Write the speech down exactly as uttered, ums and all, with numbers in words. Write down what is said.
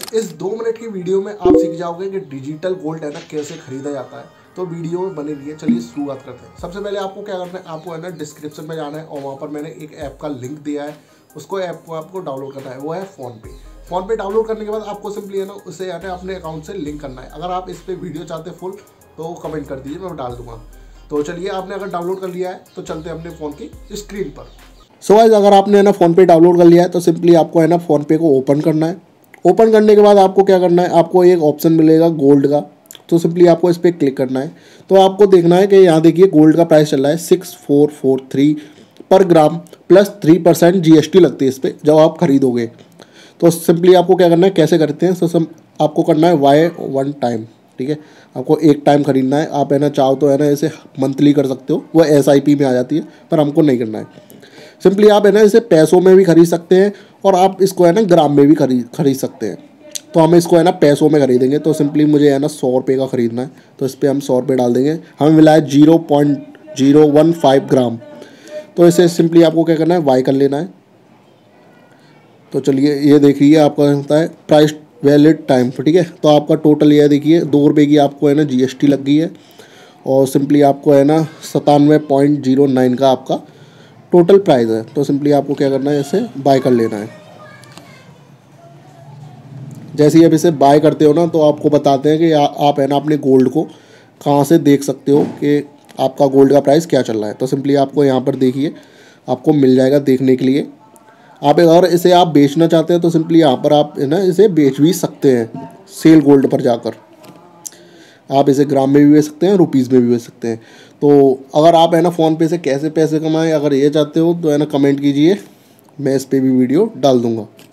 इस दो मिनट की वीडियो में आप सीख जाओगे कि डिजिटल गोल्ड है ना कैसे खरीदा जाता है। तो वीडियो में बने रहिए। चलिए शुरुआत करते हैं। सबसे पहले आपको क्या करना है, आपको है ना डिस्क्रिप्शन में जाना है और वहाँ पर मैंने एक ऐप का लिंक दिया है, उसको ऐप को आपको डाउनलोड करना है। वो है फ़ोनपे। फ़ोनपे डाउनलोड करने के बाद आपको सिंपली है ना उसे है ना अपने अकाउंट से लिंक करना है। अगर आप इस पर वीडियो चाहते हैं फुल तो कमेंट कर दीजिए, मैं डाल दूंगा। तो चलिए, आपने अगर डाउनलोड कर लिया है तो चलते हैं अपने फ़ोन की स्क्रीन पर। सो गाइस, अगर आपने है ना फ़ोनपे डाउनलोड कर लिया है तो सिंपली आपको है ना फ़ोनपे को ओपन करना है। ओपन करने के बाद आपको क्या करना है, आपको एक ऑप्शन मिलेगा गोल्ड का, तो सिंपली आपको इस पर क्लिक करना है। तो आपको देखना है कि यहाँ देखिए गोल्ड का प्राइस चल रहा है six four four three per gram plus three percent G S T लगती है इस पर जब आप खरीदोगे। तो सिंपली आपको क्या करना है, कैसे करते हैं, तो सम आपको करना है वाई वन टाइम। ठीक है, आपको एक टाइम खरीदना है। आप है ना चाहो तो है ना इसे मंथली कर सकते हो, वो एस आई पी में आ जाती है, पर हमको नहीं करना है। सिंपली आप है ना इसे पैसों में भी खरीद सकते हैं और आप इसको है ना ग्राम में भी खरीद खरीद सकते हैं। तो हम इसको है ना पैसों में खरीदेंगे। तो सिंपली मुझे है ना सौ रुपये का ख़रीदना है, तो इस पर हम सौ रुपये डाल देंगे। हमें मिला है zero point zero one five gram. तो इसे सिंपली आपको क्या करना है, वाई कर लेना है। तो चलिए, ये देखिए आपका होता है प्राइस वैलिड टाइम। ठीक है, तो आपका टोटल ये देखिए दो रुपये की आपको है ना जी एस टी लग गई है और सिंपली आपको है ना सतानवे पॉइंट जीरो नाइन का आपका टोटल प्राइस है। तो सिंपली आपको क्या करना है, इसे बाय कर लेना है। जैसे ही आप इसे बाय करते हो ना तो आपको बताते हैं कि आ, आप है ना अपने गोल्ड को कहाँ से देख सकते हो कि आपका गोल्ड का प्राइस क्या चल रहा है। तो सिंपली आपको यहाँ पर देखिए आपको मिल जाएगा देखने के लिए। आप अगर इसे आप बेचना चाहते हैं तो सिंपली यहाँ पर आप है ना इसे बेच भी सकते हैं। सेल गोल्ड पर जाकर आप इसे ग्राम में भी बेच सकते हैं, रुपीज़ में भी बेच सकते हैं। तो अगर आप है ना फ़ोनपे से कैसे पैसे कमाएं, अगर ये चाहते हो तो है ना कमेंट कीजिए, मैं इस पर भी वीडियो डाल दूँगा।